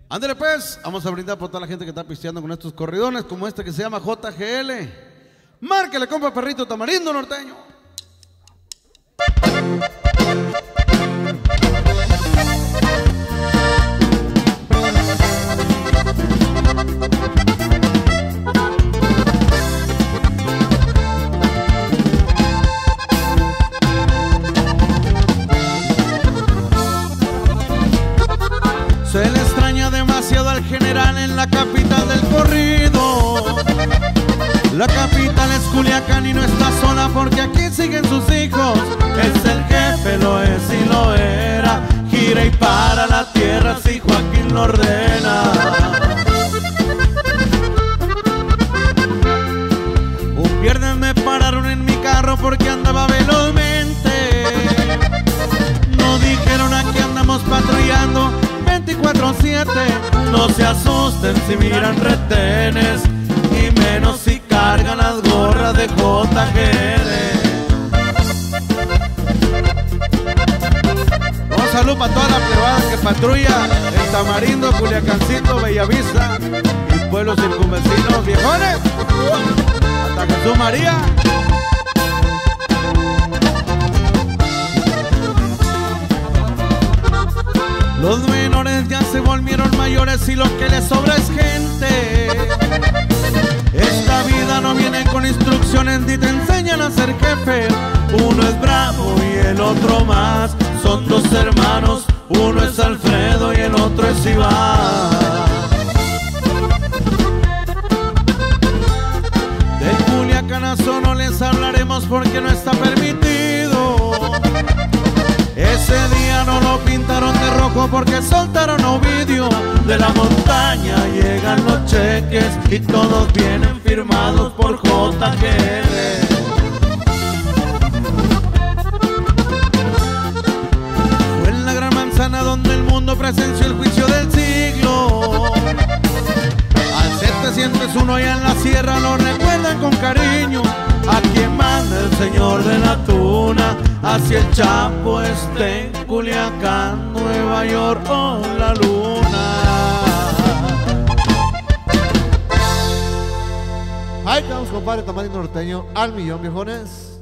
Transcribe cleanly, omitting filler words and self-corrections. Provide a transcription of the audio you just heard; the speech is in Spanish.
Ándale pues, vamos a brindar por toda la gente que está pisteando con estos corridones como este que se llama JGL. Márquele, compa perrito tamarindo norteño. Se le extraña demasiado al general en la capital del corrido. La capital es Culiacán y no está sola porque aquí siguen sus hijos. Es el jefe, lo es y lo era. Gira y para la tierra si Joaquín lo ordena. Un viernes me pararon en mi carro porque andaba velozmente. No dijeron aquí andamos patrullando 24/7, no se asusten si miran retenes, y menos si cargan las gorras de JGL. Un saludo para toda la plebada que patrulla el Tamarindo, Culiacancito, Bellavista y pueblos circunvecinos, viejones, hasta Jesús María. Los menores ya se volvieron mayores y lo que les sobra es gente. Esta vida no viene con instrucciones ni te enseñan a ser jefe. Uno es Bravo y el otro más. Son dos hermanos, uno es Alfredo y el otro es Iván. De Culiacanazo no les hablaremos porque no está permitido. Ese día no lo pintaron de rojo porque soltaron a Ovidio. De la montaña llegan los cheques y todos vienen firmados por JGL. Fue en la Gran Manzana donde el mundo presenció el juicio del siglo. Al 701 allá en la sierra lo recuerdan con cariño. A quien manda el señor de la tuna, hacia el Chapo esté en Culiacán, Nueva York o la luna. Ahí estamos, compadre Tamarindo norteño, al millón, viejones.